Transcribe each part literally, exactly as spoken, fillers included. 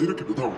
ದಿನಕ್ಕೆ ಬದಾವ್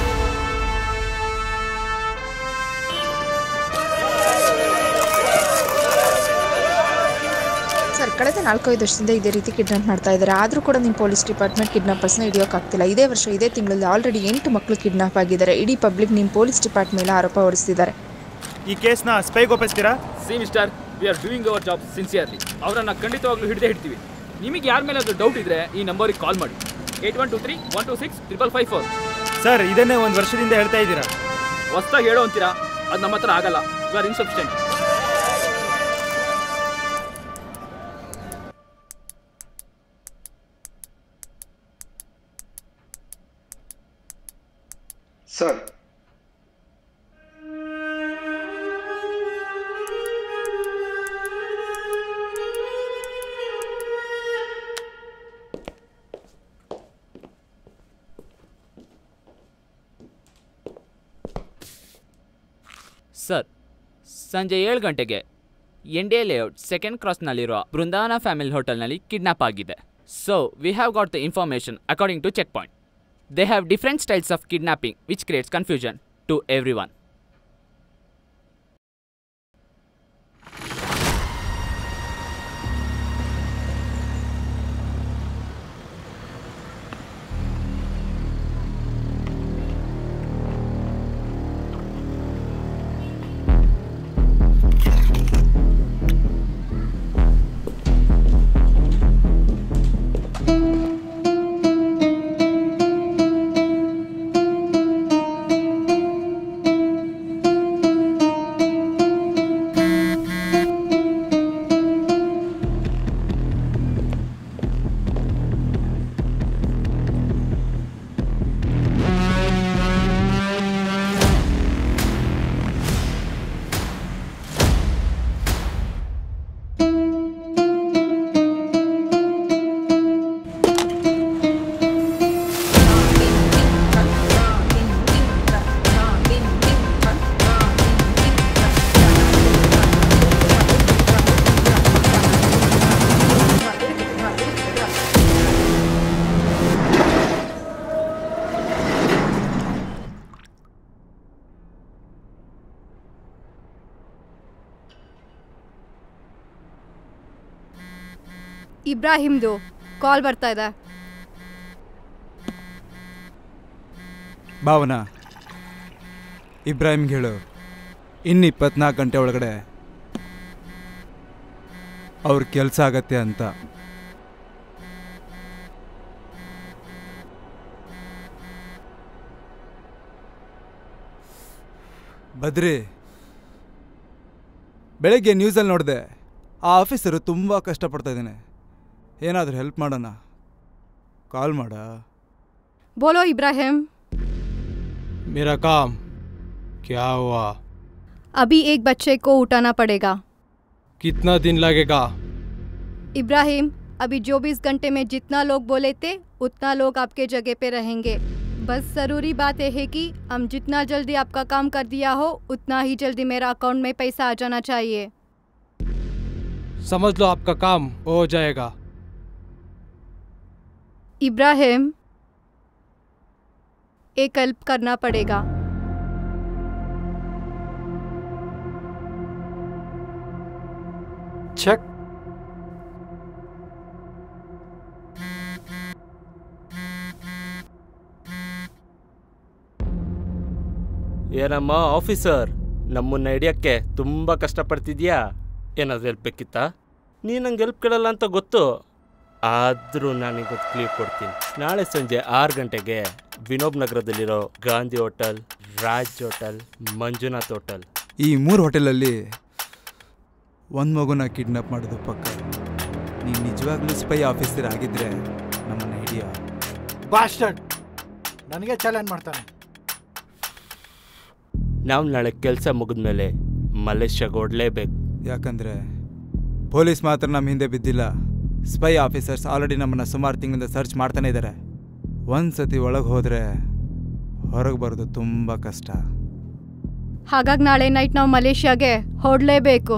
ಸರ್, ಕಳೆದ ನಾಲ್ಕೈದು ವರ್ಷದಿಂದ ಇದೇ ರೀತಿ ಕಿಡ್ನಾಪ್ ಮಾಡ್ತಾ ಇದ್ದಾರೆ. ಆದರೂ ಕೂಡ ನಿಮ್ಮ ಪೊಲೀಸ್ ಡಿಪಾರ್ಟ್ಮೆಂಟ್ ಕಿಡ್ನಾಪರ್ಸ್ನ ಹಿಡಿಯೋಕ್ಕಾಗ್ತಿಲ್ಲ. ಇದೇ ವರ್ಷ ಇದೇ ತಿಂಗಳಲ್ಲಿ ಆಲ್ರೆಡಿ ಎಂಟು ಮಕ್ಕಳು ಕಿಡ್ನಾಪ್ ಆಗಿದ್ದಾರೆ. ಇಡೀ ಪಬ್ಲಿಕ್ ನಿಮ್ಮ ಪೊಲೀಸ್ ಡಿಪಾರ್ಟ್ಮೆಂಟ್ ಮೇಲೆ ಆರೋಪ ಹೊರಿಸ್ತಿದ್ದಾರೆ. ಈ ಕೇಸ್ನ ಸ್ಪೈಗೆ ಒಪ್ಪಿಸ್ತೀರಾ? See mister, we are doing our job sincerely. ಅವರನ್ನು ಖಂಡಿತವಾಗ್ಲೂ ಹಿಡಿದೇ ಹಿಡ್ತೀವಿ. ನಿಮಗೆ ಯಾರ ಮೇಲೆ ಅದು ಡೌಟ್ ಇದ್ರೆ ಈ ನಂಬರಿಗೆ ಕಾಲ್ ಮಾಡಿ. Eight one two three one two six triple five four. Sir, ಇದನ್ನೇ ಒಂದು ವರ್ಷದಿಂದ ಹೇಳ್ತಾ ಇದ್ದೀರಾ. ಹೊಸ್ದಾಗಿ ಹೇಳೋ ಅಂತೀರಾ? ಅದು ನಮ್ಮ ಹತ್ರ ಆಗಲ್ಲ. You are insufficient. Sir, sir, ಸಂಜೆ ಏಳು ಗಂಟೆಗೆ N D A layout second ಕ್ರಾಸ್ನಲ್ಲಿರುವ ಬೃಂದಾವನ ಫ್ಯಾಮಿಲಿ ಹೋಟೆಲ್ನಲ್ಲಿ ಕಿಡ್ನಾಪ್ ಆಗಿದೆ. So we have got the information according to check point. They have different styles of kidnapping which creates confusion to everyone. ಇಬ್ರಾಹಿಮ್ದು call ಬರ್ತಾ ಇದೆ. ಭಾವನಾ, ಇಬ್ರಾಹಿಮ್ಗೆ ಹೇಳು ಇನ್ನು ಇಪ್ಪತ್ನಾಲ್ಕು ಗಂಟೆ ಒಳಗಡೆ ಅವ್ರ ಕೆಲಸ ಆಗತ್ತೆ ಅಂತ. ಬದ್ರಿ, ಬೆಳಗ್ಗೆ ನ್ಯೂಸಲ್ಲಿ ನೋಡಿದೆ, ಆ ಆಫೀಸರು ತುಂಬ ಕಷ್ಟಪಡ್ತಾ ಇದ್ದಾನೆ. ಏನಾದರೂ ಹೆಲ್ಪ್ ಮಾಡೋಣ, ಕಾಲ್ ಮಾಡ. बोलो इब्राहिम. मेरा काम क्या हुआ? अभी एक बच्चे को उठाना पड़ेगा. कितना दिन लगेगा? इब्राहिम, अभी चौबीस घंटे में जितना लोग बोले थे उतना लोग आपके जगह पे रहेंगे. बस ज़रूरी बात यह है कि हम जितना जल्दी आपका काम कर दिया हो उतना ही जल्दी मेरा अकाउंट में पैसा आ जाना चाहिए. समझ लो आपका काम हो जाएगा. इब्राहिम, एक हेल्प करना पड़ेगा. ಚೆಕ್. ಏನಮ್ಮ ಆಫೀಸರ್, ನಮ್ಮನ್ನ ಹಿಡಿಯೋಕ್ಕೆ ತುಂಬ ಕಷ್ಟಪಡ್ತಿದ್ಯಾ? ಏನಾದರೂ ಹೆಲ್ಪ್ ಬೇಕಿತ್ತಾ? ನೀನು ನಂಗೆ ಹೆಲ್ಪ್ ಕೇಳಲ್ಲ ಅಂತ ಗೊತ್ತು, ಆದರೂ ನಾನೀಗ ಕ್ಲೀವ್ ಕೊಡ್ತೀನಿ. ನಾಳೆ ಸಂಜೆ ಆರು ಗಂಟೆಗೆ ವಿನೋಬ್ ನಗರದಲ್ಲಿರೋ Gandhi hotel, Raj hotel, Manjunath hotel, ಈ ಮೂರು ಹೋಟೆಲಲ್ಲಿ ಒಂದು ಮಗುನ ಕಿಡ್ನಾಪ್ ಮಾಡೋದು ಪಕ್ಕ. ನೀನು ನಿಜವಾಗ್ಲೂ ಸ್ಪೈ ಆಫೀಸರ್ ಆಗಿದ್ರೆ ನಮ್ಮನ್ನ ಹಿಡಿಯೋ. ಬಾಸ್ಟರ್ಡ್ ನನಗೆ ಚಾಲೆಂಜ್ ಮಾಡ್ತಾನೆ. ನಾವು ನಾಳೆ ಕೆಲಸ ಮುಗಿದ್ಮೇಲೆ ಮಲೇಷ್ಯಾಗೆ ಓಡಲೇಬೇಕು. ಯಾಕಂದರೆ ಪೊಲೀಸ್ ಮಾತ್ರ ನಮ್ಮ ಹಿಂದೆ ಬಿದ್ದಿಲ್ಲ. ಸ್ಪೈ ಆಫೀಸರ್ಸ್ ಆಲ್ರೆಡಿ ನಮ್ಮನ್ನು ಸುಮಾರು ತಿಂಗಳಿಂದ ಸರ್ಚ್ ಮಾಡ್ತಾನೆ ಇದ್ದಾರೆ. ಒಂದು ಸತಿ ಒಳಗೆ ಹೋದರೆ ಹೊರಗೆ ಬರೋದು ತುಂಬ ಕಷ್ಟ. ಹಾಗಾಗಿ ನಾಳೆ ನೈಟ್ ನಾವು ಮಲೇಷ್ಯಾಗೆ ಹೊರಡಲೇಬೇಕು.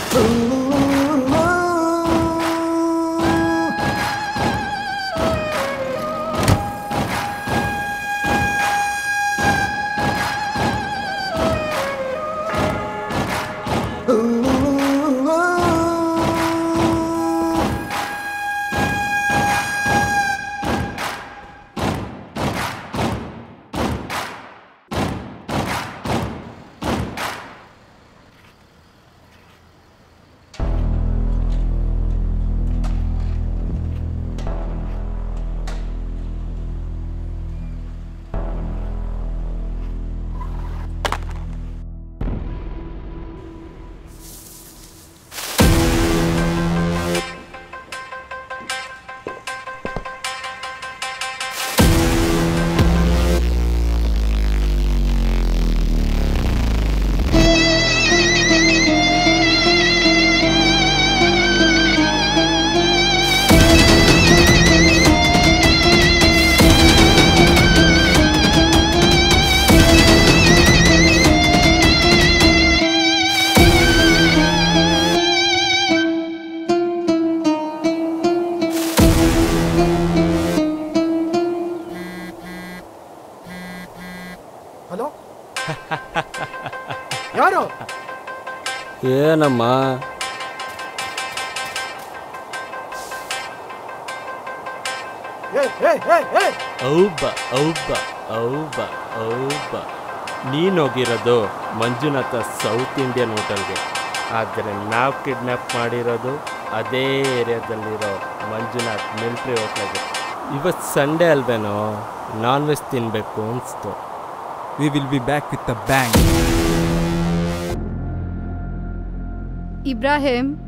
ಯಾರು? ಏನಮ್ಮ ಔಬ ಔಬ ಔಬ ಔಬ ನೀನೋಗಿರೋದು ಮಂಜುನಾಥ ಸೌತ್ ಇಂಡಿಯನ್ ಹೋಟೆಲ್ಗೆ, ಆದರೆ ನಾವು ಕಿಡ್ನ್ಯಾಪ್ ಮಾಡಿರೋದು ಅದೇ ಏರಿಯಾದಲ್ಲಿರೋ ಮಂಜುನಾಥ್ ಮಿಲ್ಟ್ರಿ ಹೋಟ್ಲಿಗೆ. ಇವತ್ತು ಸಂಡೇ ಅಲ್ವೇನೋ ನಾನ್ ವೆಜ್ ತಿನ್ನಬೇಕು ಅನಿಸ್ತು. We will be back with a bang. Ibrahim